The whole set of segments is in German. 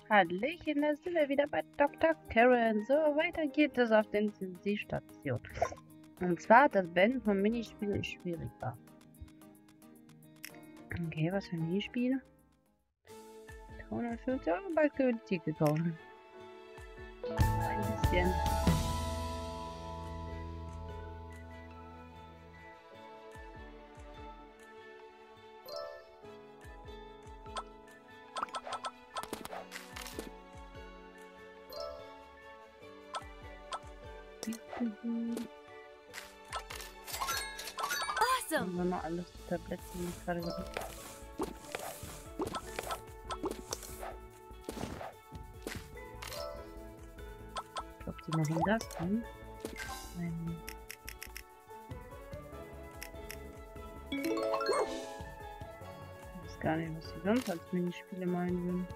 Hallöchen, da sind wir wieder bei Dr. Karen. So, weiter geht es auf der Intensivstation. Und zwar das Beenden von Minispielen ist schwieriger. Okay, was für Minispiele? 350 Euro, bald können wir Ticket kaufen. Ein bisschen. Awesome. Wenn man alles Tabletten gerade gehabt. Ich glaube, sie machen das dann. Nein. Ich weiß gar nicht, was sie sonst als Minispiele meinen würden.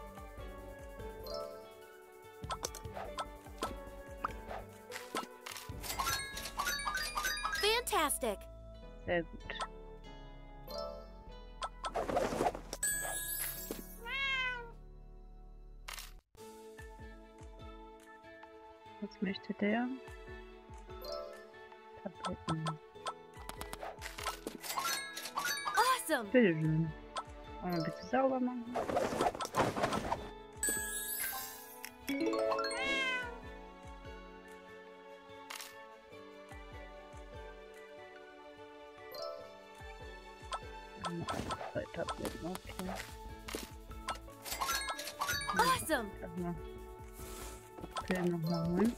Fantastic. Sehr gut. Was möchte der? Tabletten. Awesome. Bitteschön. Mal bitte sauber machen. Zwei Tabletten, okay. Awesome. Erstmal Pillen nochmal holen.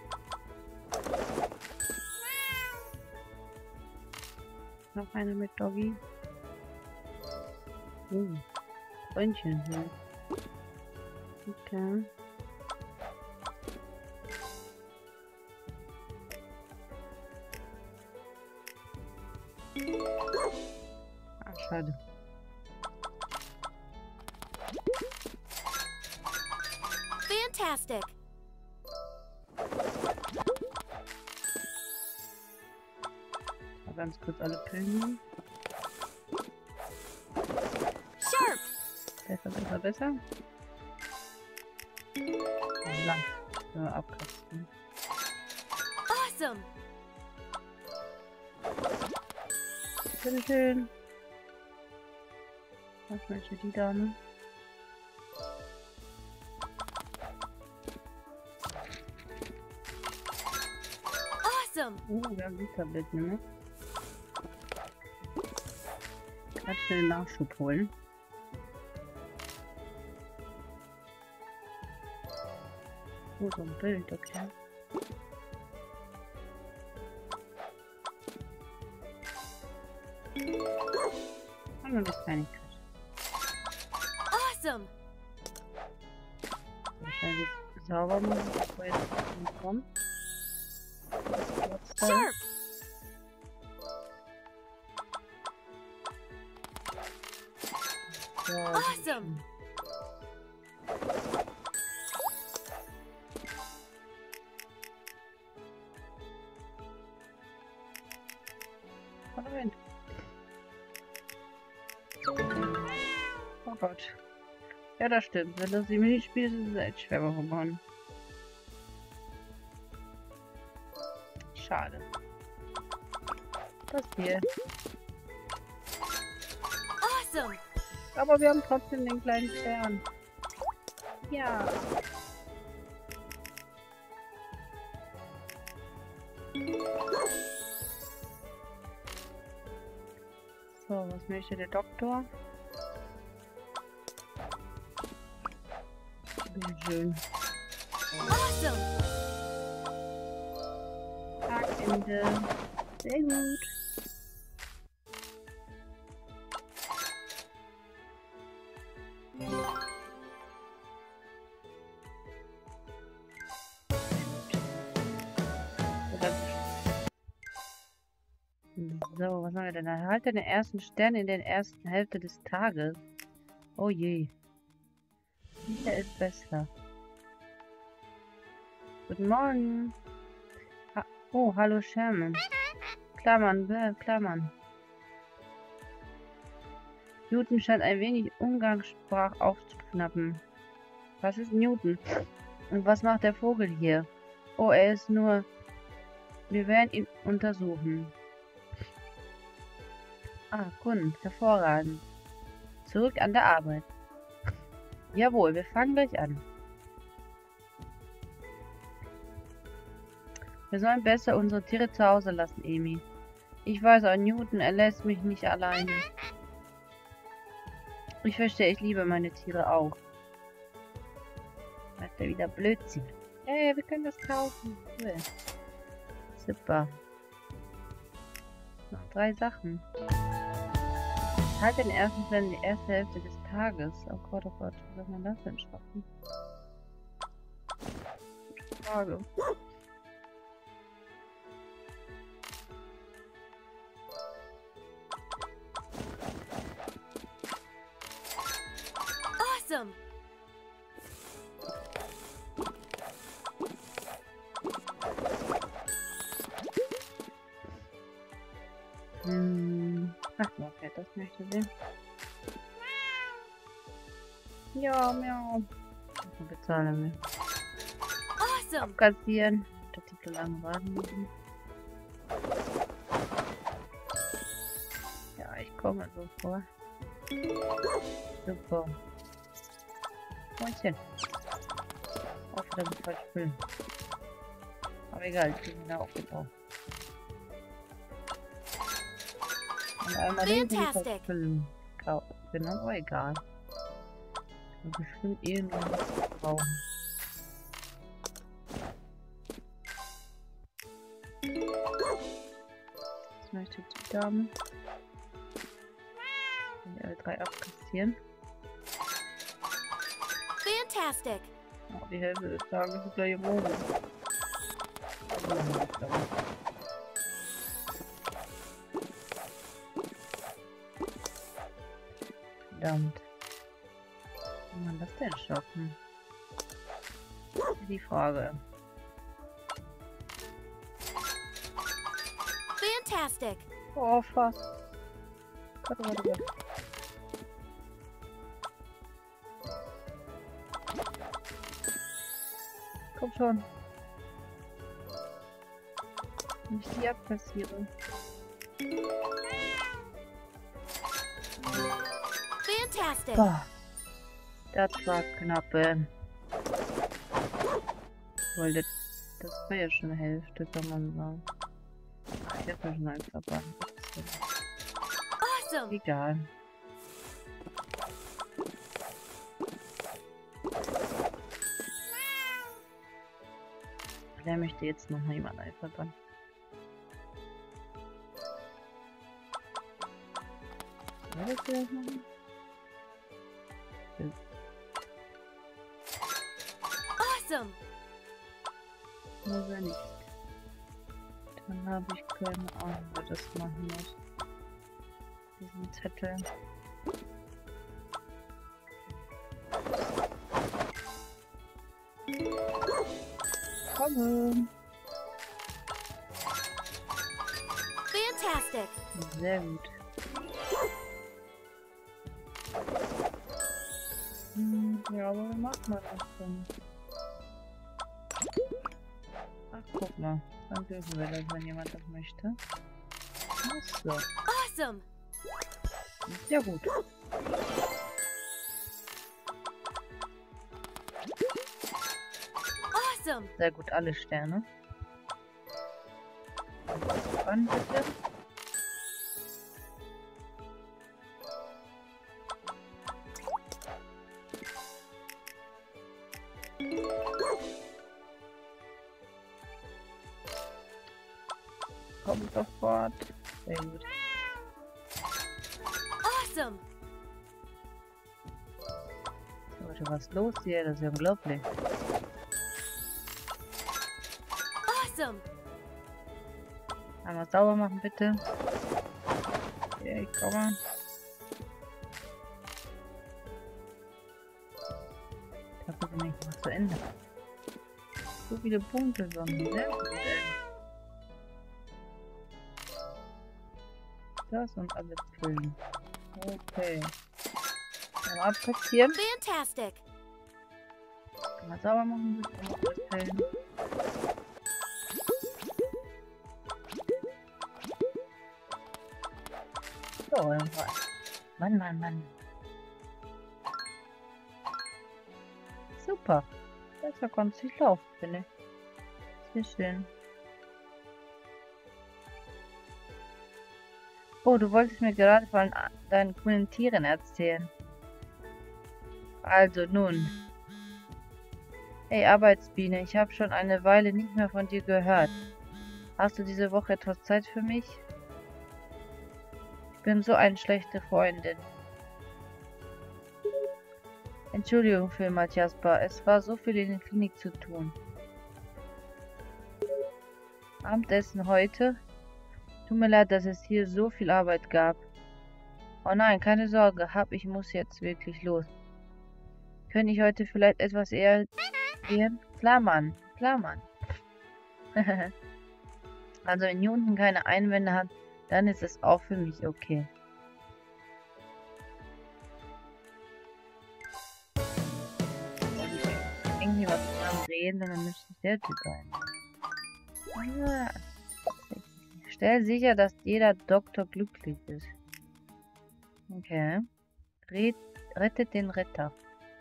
Noch eine mit Doggy. Freundchen hier. Okay. Ah, schade. Fantastic. Mal ganz kurz alle Pillen nehmen. Sharp. Besser, besser, besser. Oh, lang. So, abkratzen. Awesome. Bitteschön. Was möchte die da, ne? Awesome. Wir haben die Tabletten, ne? Gerade schnell Nachschub holen. Oh, so ein Bild, okay. Und noch eine Kleinigkeit. Awesome. Wahrscheinlich sauber machen, bevor jetzt kommt. Sharp. So, Awesome. Moment. Oh Gott. Ja, das stimmt. Wenn das die Minispiele sind, ist es echt schwer geworden. Schade. Das hier. Awesome. Aber wir haben trotzdem den kleinen Stern. Ja. So, was möchte der Doktor? Bitteschön. Awesome. Tagende. Sehr gut. So, was haben wir denn? Erhalte den ersten Stern in der ersten Hälfte des Tages. Oh je. Dieser ist besser. Guten Morgen. Oh, hallo Sherman. Klammern, Klammern. Newton scheint ein wenig Umgangssprach aufzuschnappen. Was ist Newton? Und was macht der Vogel hier? Oh, er ist nur... Wir werden ihn untersuchen. Ah, Kunde. Hervorragend. Zurück an der Arbeit. Jawohl, wir fangen gleich an. Wir sollen besser unsere Tiere zu Hause lassen, Amy. Ich weiß auch, Newton, er lässt mich nicht alleine. Ich verstehe, ich liebe meine Tiere auch. Macht er wieder Blödsinn. Hey, wir können das kaufen. Cool. Super. Noch 3 Sachen. Halt den ersten Plan, die erste Hälfte des Tages. Oh Gott, wie soll man das denn schaffen? Gute Frage. Awesome. Ach, okay, das möchte sie. Ja, miau. Bezahlen wir. Awesome. Abkassieren. Das sieht so lange warten müssen. Ja, ich komme so vor. Super. Freundchen. Auch wieder mit falsch füllen. Aber egal, ich bin wieder aufgebaut. Und einmal den Fantastic. füllen. Genau, aber egal. Und bestimmt irgendwann brauchen. Das möchte die Dame. Die alle 3 abkassieren. Fantastic. Oh, die Hälfte des Tages ist gleich im Oben. Verdammt. Wie kann man das denn schaffen? Das ist die Frage. Fantastic. Oh, fast. Gott, oh Gott, oh Gott. Komm schon. Nicht die abkassiere. Fantastic. Boah. Das war knapp. Weil das war ja schon eine Hälfte, kann man sagen. Ach, ich hab ja schon einen Verband. Awesome. Egal. Wer möchte jetzt noch mal jemand einen Verband? Soll das wieder machen? Awesome. Muss er nicht. Dann habe ich keine Ahnung, wer das machen muss. Diesen Zettel. Komme. Fantastic. Sehr gut. Ja, aber wie macht man das denn? Ach, guck mal. Dann dürfen wir das, wenn jemand das möchte. Ach so. Awesome. Ist ja gut. Awesome. Sehr gut, alle Sterne. Wann bitte? Kommt sofort. Sehr gut. Awesome. Ist heute was los hier? Das ist ja unglaublich. Awesome. Einmal sauber machen, bitte. Okay, komm mal. Da kommt nämlich was zu Ende. So viele Punkte sonst. Sehr gut, ey. Das und alles füllen. Okay. Einmal abkassieren. Fantastic. Mal sauber machen. So, irgendwann. Mann, Mann, Mann. Super. Besser konnte es nicht laufen, finde ich. Sehr schön. Oh, du wolltest mir gerade von deinen coolen Tieren erzählen. Also nun. Hey Arbeitsbiene, ich habe schon eine Weile nicht mehr von dir gehört. Hast du diese Woche etwas Zeit für mich? Ich bin so eine schlechte Freundin. Entschuldigung vielmals, Jasper. Es war so viel in der Klinik zu tun. Abendessen heute? Tut mir leid, dass es hier so viel Arbeit gab. Oh nein, keine Sorge, ich muss jetzt wirklich los. Könnte ich heute vielleicht etwas eher gehen? Klar, Mann. Klar, Mann. Also wenn Newton keine Einwände hat, dann ist es auch für mich okay. Irgendwie was zusammen reden, dann müsste es der Typ sein. Ah, stell sicher, dass jeder Doktor glücklich ist. Okay. Rettet den Retter.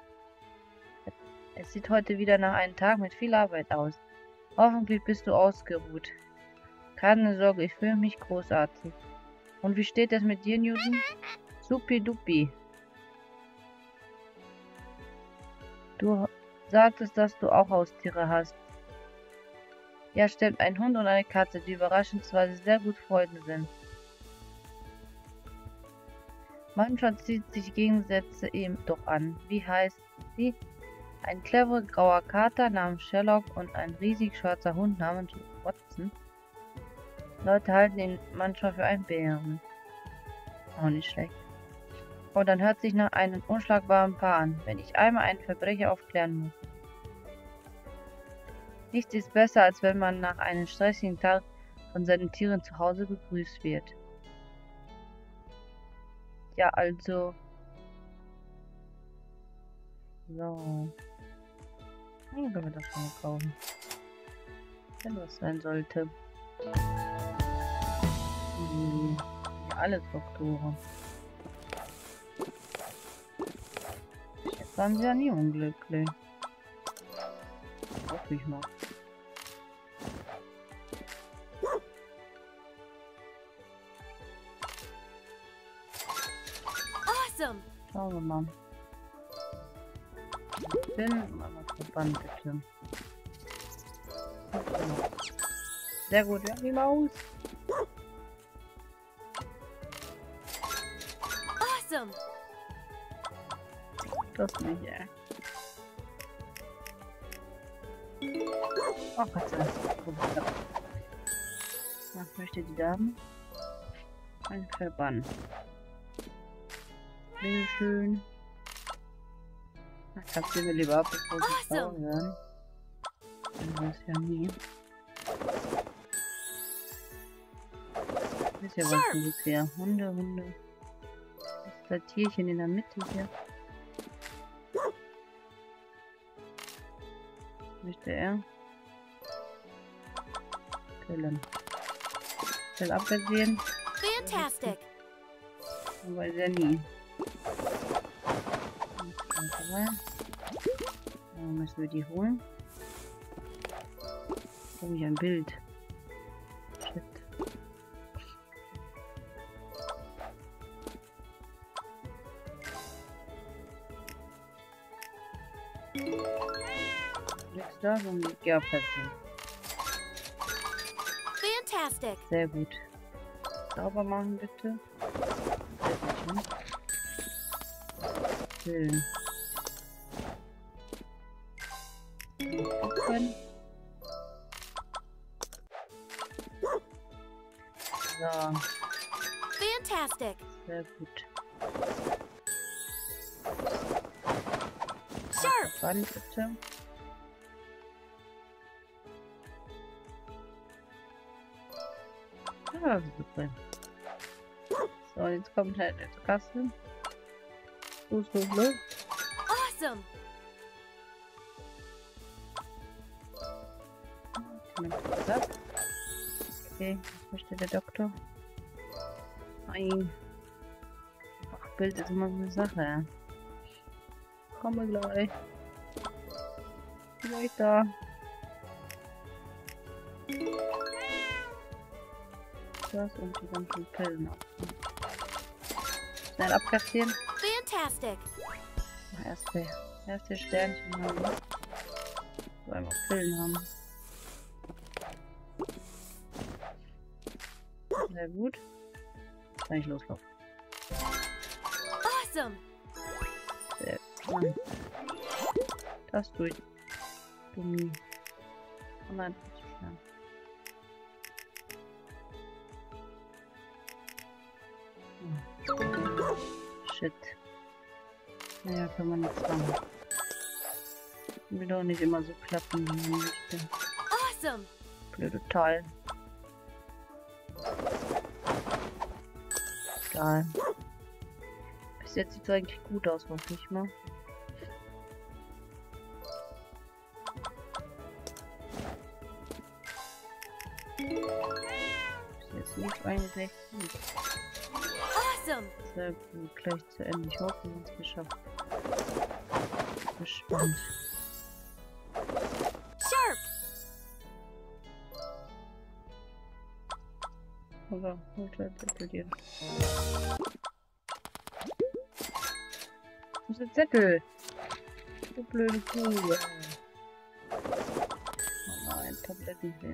Es sieht heute wieder nach einem Tag mit viel Arbeit aus. Hoffentlich bist du ausgeruht. Keine Sorge, ich fühle mich großartig. Und wie steht es mit dir, Newton? Supi-dupi. Du sagtest, dass du auch Haustiere hast. Ja, stimmt, ein Hund und eine Katze, die überraschenderweise sehr gut Freunde sind. Manchmal zieht sich Gegensätze eben doch an. Wie heißt sie? Ein cleverer grauer Kater namens Sherlock und ein riesig schwarzer Hund namens Watson. Leute halten ihn manchmal für einen Bären. Auch nicht schlecht. Oh, dann hört sich nach einem unschlagbaren Paar an, wenn ich einmal einen Verbrecher aufklären muss. Nichts ist besser, als wenn man nach einem stressigen Tag von seinen Tieren zu Hause begrüßt wird. Ja, also... So. Dann können wir das mal kaufen. Wenn das sein sollte. Ja, alle Doktoren. Jetzt waren sie ja nie unglücklich. Hoffe ich mal. Awesome. Schauen wir mal. Ich bin mal verbannt, bitte. Sehr gut, ja, die Maus. Awesome. Das nicht, ey. Oh Gott sei Dank. Was möchte die Dame? Ein Verbann. Bitte schön. Ich hab sie mir lieber ab, bevor sie sauer werden. Ich weiß ja nie. Ist ja was Gutes hier. Hunde. Das ist das Tierchen in der Mitte hier. Möchte er? Killen. Will abgesehen. Fantastic. Aber ist ja nie. Dann müssen wir die holen. Habe ich ein Bild. Shit. Jetzt da so ein Gerpäckchen. Fantastic. Sehr gut. Sauber machen bitte. Schön. So. Fantastic. Sehr gut. Sharp. Wann bitte? Ja, super. So, jetzt kommt halt zur Kasse. Los. Awesome. Okay, was möchte der Doktor? Nein. Ach, Bild ist immer so eine Sache. Komme gleich. Gleich da. Das und die ganzen Pillen ab. Schnell abkassieren. Fantastic. Erste Sternchen haben. So einmal Pillen haben. Sehr gut. Kann ich loslaufen. Awesome. Sehr gut. Das durch. Dummi. Oh nein, das ist zu schnell. Shit. Naja, kann man nichts machen. Will doch nicht immer so klappen, wie man möchte. Awesome. Blöde Teil. Egal. Bis jetzt sieht es eigentlich gut aus, hoffe ich mal. Bis jetzt lief eigentlich recht gut. Awesome. Sehr gut, gleich zu Ende. Ich hoffe, wir haben es geschafft. Gespannt. Sharp. Aber holt halt Zettel dir. Wo ist der Zettel? Du blöde Kuh. Oh nein, Tabletten her.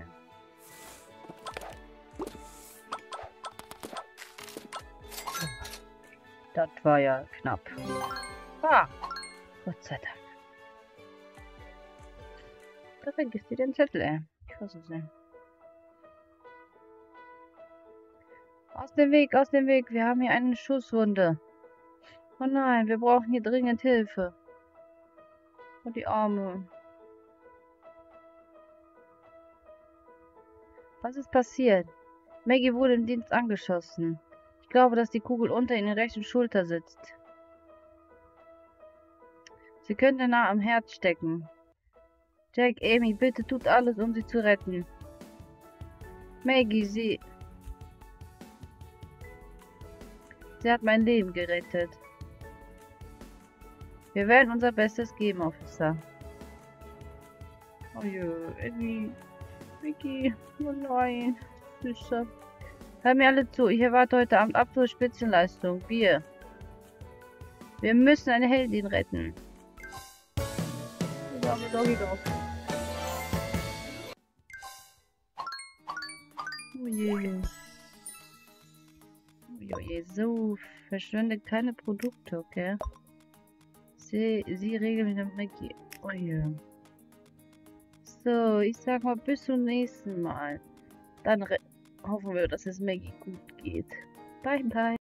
Das war ja knapp. Ah, Gott sei Dank. Da vergisst ihr den Zettel, ey. Ich weiß es nicht. Aus dem Weg, aus dem Weg. Wir haben hier eine Schusswunde. Oh nein, wir brauchen hier dringend Hilfe. Oh, die Arme. Was ist passiert? Maggie wurde im Dienst angeschossen. Ich glaube, dass die Kugel unter in der rechten Schulter sitzt. Sie könnte nah am Herz stecken. Jack, Amy, bitte tut alles, um sie zu retten. Maggie, sie hat mein Leben gerettet. Wir werden unser Bestes geben, Officer. Oh je, Amy. Maggie, oh nein. Süßer. Hör mir alle zu, ich erwarte heute Abend absolute Spitzenleistung. Wir müssen eine Heldin retten. Die arme Doggy Dog. Oh je. Oh je, so verschwendet keine Produkte, okay? Sie regeln mit dem Maggie. Oh je. So, ich sag mal bis zum nächsten Mal. Dann hoffen wir, dass es Maggie gut geht. Bye, bye.